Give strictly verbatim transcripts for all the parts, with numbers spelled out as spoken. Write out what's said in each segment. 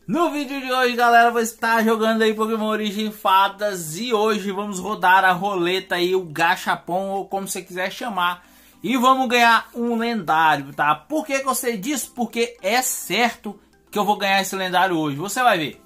No vídeo de hoje, galera, vou estar jogando aí Pokémon Origem Fadas. E hoje vamos rodar a roleta aí, o Gachapon, ou como você quiser chamar. E vamos ganhar um lendário, tá? Por que que eu sei disso? Porque é certo que eu vou ganhar esse lendário hoje. Você vai ver.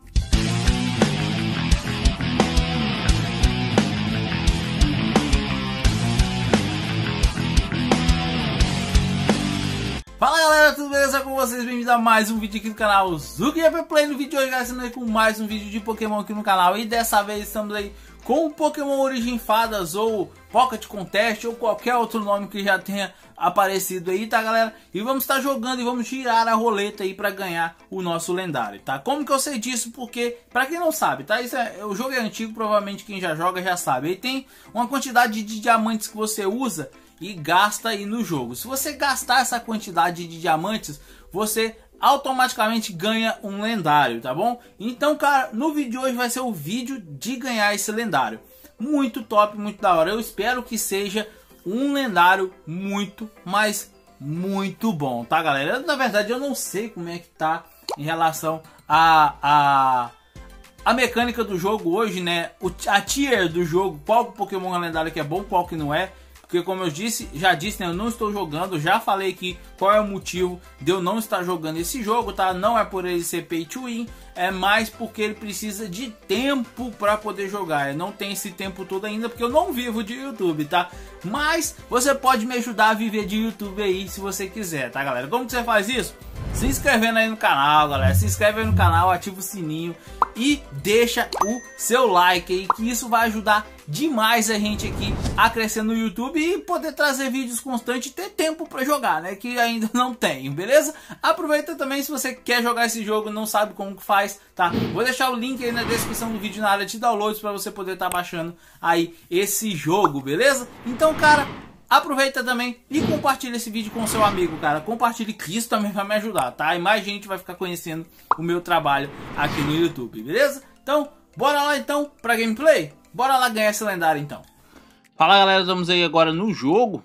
Fala galera, tudo beleza com vocês? Bem-vindos a mais um vídeo aqui no canal Zuki Play. No vídeo de hoje, galera, estamos aí com mais um vídeo de Pokémon aqui no canal. E dessa vez estamos aí com o Pokémon Origem Fadas, ou Pocket Contest, ou qualquer outro nome que já tenha aparecido aí, tá galera? E vamos estar jogando e vamos girar a roleta aí para ganhar o nosso lendário, tá? Como que eu sei disso? Porque, pra quem não sabe, tá? Isso é, o jogo é antigo, provavelmente quem já joga já sabe. Aí tem uma quantidade de diamantes que você usa e gasta aí no jogo. Se você gastar essa quantidade de diamantes, você automaticamente ganha um lendário, tá bom? Então, cara, no vídeo de hoje vai ser o vídeo de ganhar esse lendário. Muito top, muito da hora. Eu espero que seja um lendário muito, mas muito bom, tá, galera? Eu, na verdade, eu não sei como é que tá em relação a... a... a mecânica do jogo hoje, né? O, a tier do jogo, qual Pokémon lendário que é bom, qual que não é. Porque como eu disse, já disse, né, eu não estou jogando, já falei aqui qual é o motivo de eu não estar jogando esse jogo, tá? Não é por ele ser pay to win, é mais porque ele precisa de tempo para poder jogar. Eu não tenho esse tempo todo ainda porque eu não vivo de YouTube, tá? Mas você pode me ajudar a viver de YouTube aí se você quiser, tá, galera? Como que você faz isso? Se inscrevendo aí no canal, galera. Se inscreve aí no canal, ativa o sininho e deixa o seu like aí, que isso vai ajudar demais a gente aqui a crescer no YouTube e poder trazer vídeos constantes e ter tempo para jogar, né? Que ainda não tenho, beleza? Aproveita também se você quer jogar esse jogo e não sabe como que faz, tá? Vou deixar o link aí na descrição do vídeo na área de downloads para você poder estar tá baixando aí esse jogo, beleza? Então, cara, aproveita também e compartilha esse vídeo com seu amigo, cara. Compartilhe, que isso também vai me ajudar, tá? E mais gente vai ficar conhecendo o meu trabalho aqui no YouTube, beleza? Então, bora lá então pra gameplay? Bora lá ganhar esse lendário então. Fala galera, estamos aí agora no jogo.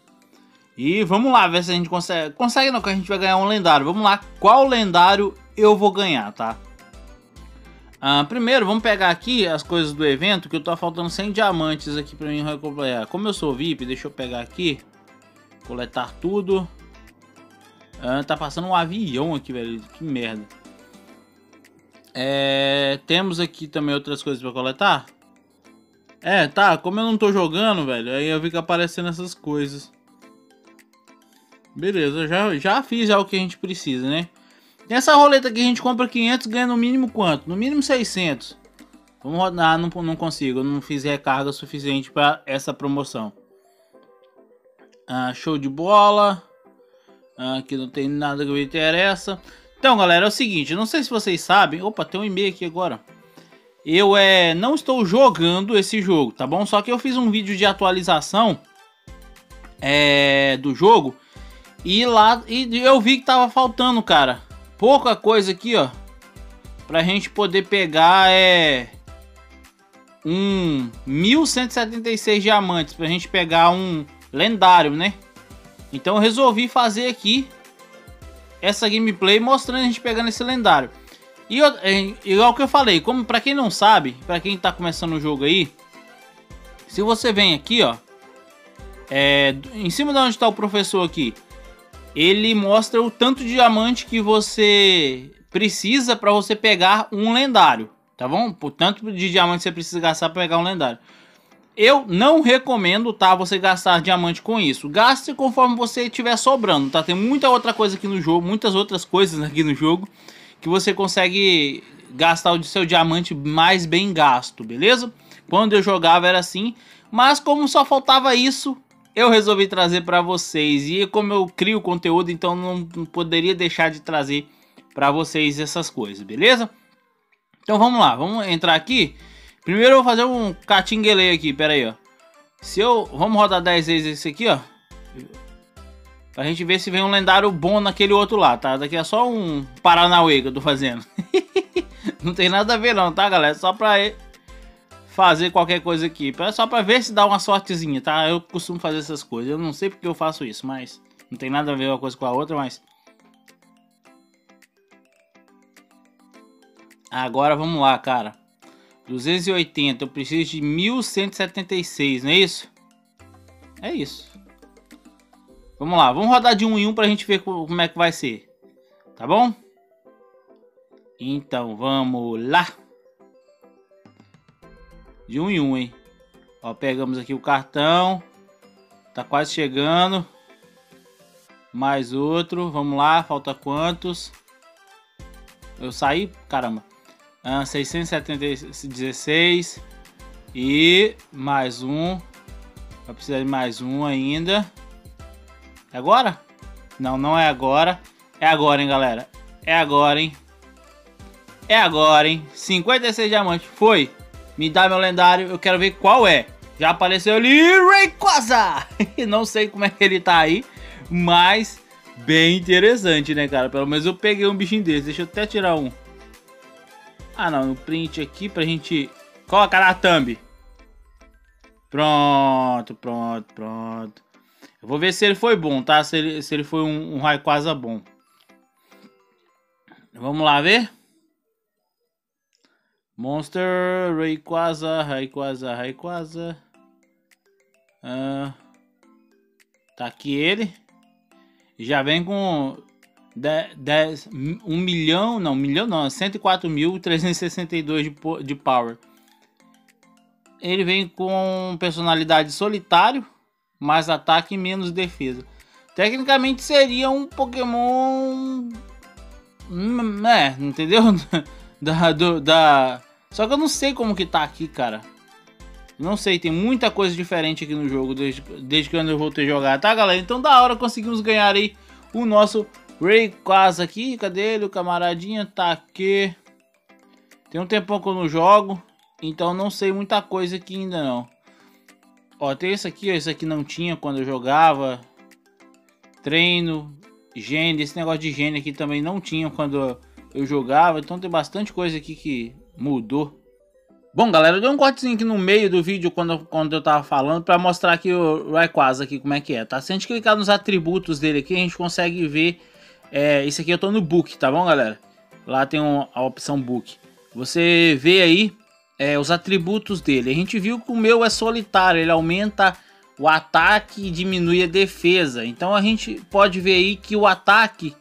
E vamos lá ver se a gente consegue. Consegue não, que a gente vai ganhar um lendário. Vamos lá, qual lendário eu vou ganhar, tá? Ah, primeiro, vamos pegar aqui as coisas do evento, que eu tô faltando cem diamantes aqui pra mim recompletar. Como eu sou V I P, deixa eu pegar aqui, coletar tudo. Ah, tá passando um avião aqui, velho, que merda. É, temos aqui também outras coisas pra coletar. É, tá, como eu não tô jogando, velho, aí eu vi que aparecendo essas coisas. Beleza, já, já fiz já o que a gente precisa, né? Nessa roleta aqui a gente compra quinhentos, ganha no mínimo quanto? No mínimo seiscentos. Vamos rodar, não, não consigo, eu não fiz recarga suficiente para essa promoção. Ah, show de bola. Ah, aqui não tem nada que me interessa. Então galera, é o seguinte, eu não sei se vocês sabem. Opa, tem um e-mail aqui agora. Eu é, não estou jogando esse jogo, tá bom? Só que eu fiz um vídeo de atualização é, do jogo. E lá e eu vi que tava faltando, cara, pouca coisa aqui, ó, pra gente poder pegar é um mil cento e setenta e seis diamantes pra gente pegar um lendário, né? Então eu resolvi fazer aqui essa gameplay mostrando a gente pegando esse lendário. E eu, é, igual que eu falei, como pra quem não sabe, pra quem tá começando o jogo aí, se você vem aqui, ó, é, em cima de onde tá o professor aqui, ele mostra o tanto de diamante que você precisa para você pegar um lendário, tá bom? Por tanto de diamante você precisa gastar para pegar um lendário. Eu não recomendo, tá, você gastar diamante com isso. Gaste conforme você estiver sobrando, tá? Tem muita outra coisa aqui no jogo, muitas outras coisas aqui no jogo que você consegue gastar o seu diamante mais bem gasto, beleza? Quando eu jogava era assim, mas como só faltava isso, eu resolvi trazer para vocês. E como eu crio conteúdo, então não poderia deixar de trazer para vocês essas coisas, beleza? Então vamos lá, vamos entrar aqui. Primeiro eu vou fazer um catinguele aqui, pera aí, ó. Se eu... Vamos rodar dez vezes esse aqui, ó. Pra gente ver se vem um lendário bom naquele outro lá, tá? Daqui é só um Paranauê que eu tô fazendo. Não tem nada a ver não, tá, galera? Só pra fazer qualquer coisa aqui. Só pra ver se dá uma sortezinha, tá? Eu costumo fazer essas coisas. Eu não sei porque eu faço isso, mas... Não tem nada a ver uma coisa com a outra, mas... Agora vamos lá, cara. duzentos e oitenta, eu preciso de mil cento e setenta e seis, não é isso? É isso. Vamos lá, vamos rodar de um em um pra gente ver como é que vai ser. Tá bom? Então, vamos lá. De um em um, hein? Ó, pegamos aqui o cartão. Tá quase chegando. Mais outro, vamos lá, falta quantos? Eu saí, caramba. Ah, seiscentos e setenta e dezesseis. E mais um. Vai precisar de mais um ainda. É agora? Não, não é agora. É agora, hein, galera. É agora, hein. É agora, hein. cinquenta e seis diamantes. Foi. Me dá meu lendário. Eu quero ver qual é. Já apareceu ali Rayquaza. Não sei como é que ele tá aí. Mas bem interessante, né, cara. Pelo menos eu peguei um bichinho desse. Deixa eu até tirar um. Ah, não. No print aqui pra gente colocar na thumb. Pronto, pronto, pronto. Eu vou ver se ele foi bom, tá? Se ele, se ele foi um, um Rayquaza bom. Vamos lá ver. Monster, Rayquaza, Rayquaza, Rayquaza. Ah, tá aqui ele. Já vem com dez, um milhão, não, um milhão não, cento e quatro mil trezentos e sessenta e dois de, de power. Ele vem com personalidade solitário, mais ataque e menos defesa. Tecnicamente seria um Pokémon... É, entendeu? da, do, da... Só que eu não sei como que tá aqui, cara. Não sei, tem muita coisa diferente aqui no jogo desde, desde que eu voltei a jogar, tá, galera? Então da hora conseguimos ganhar aí o nosso Rayquaza aqui. Cadê ele? O camaradinha tá aqui. Tem um tempão que eu não jogo, então não sei muita coisa aqui ainda não. Ó, tem esse aqui, ó, esse aqui não tinha quando eu jogava. Treino, gene, esse negócio de gene aqui também não tinha quando eu jogava. Então tem bastante coisa aqui que mudou. Bom, galera, eu dei um cortezinho aqui no meio do vídeo quando, quando eu tava falando para mostrar aqui o Rayquaza aqui como é que é, tá? Se a gente clicar nos atributos dele aqui, a gente consegue ver. É, isso aqui eu tô no book, tá bom, galera? Lá tem um, a opção book. Você vê aí é, os atributos dele. A gente viu que o meu é solitário, ele aumenta o ataque e diminui a defesa. Então a gente pode ver aí que o ataque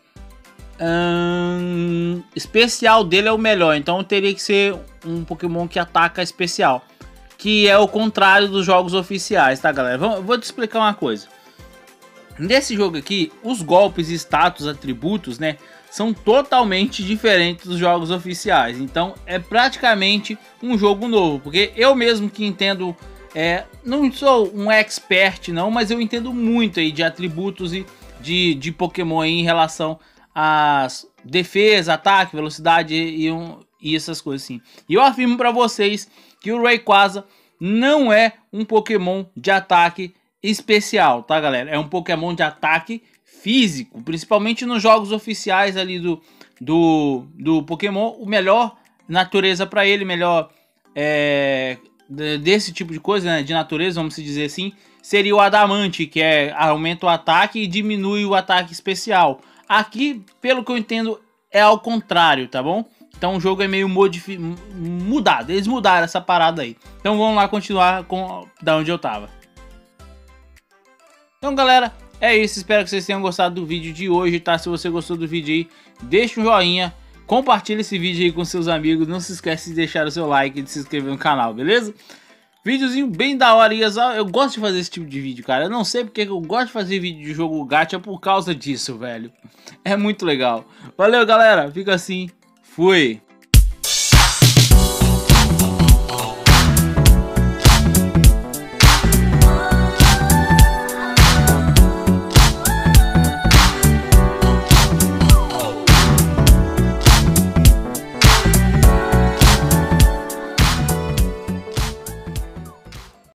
hum, especial dele é o melhor. Então teria que ser um Pokémon que ataca especial, que é o contrário dos jogos oficiais, tá, galera? Vou, vou te explicar uma coisa. Nesse jogo aqui, os golpes, status, atributos, né, são totalmente diferentes dos jogos oficiais. Então é praticamente um jogo novo, porque eu mesmo que entendo, é, não sou um expert não, mas eu entendo muito aí de atributos e de, de Pokémon aí em relação às defesa, ataque, velocidade e, um, e essas coisas assim. E eu afirmo para vocês que o Rayquaza não é um Pokémon de ataque especial, tá, galera? É um Pokémon de ataque físico, principalmente nos jogos oficiais ali do, do, do Pokémon. O melhor natureza para ele, melhor é, desse tipo de coisa, né, de natureza, vamos dizer assim, seria o Adamante, que é aumenta o ataque e diminui o ataque especial. Aqui, pelo que eu entendo, é ao contrário, tá bom? Então o jogo é meio mudado, eles mudaram essa parada aí. Então vamos lá continuar com da onde eu tava. Então, galera, é isso. Espero que vocês tenham gostado do vídeo de hoje, tá? Se você gostou do vídeo aí, deixa um joinha, compartilha esse vídeo aí com seus amigos. Não se esquece de deixar o seu like e de se inscrever no canal, beleza? Videozinho bem da hora. Eu gosto de fazer esse tipo de vídeo, cara. Eu não sei porque eu gosto de fazer vídeo de jogo gacha por causa disso, velho. É muito legal. Valeu, galera. Fica assim. Fui.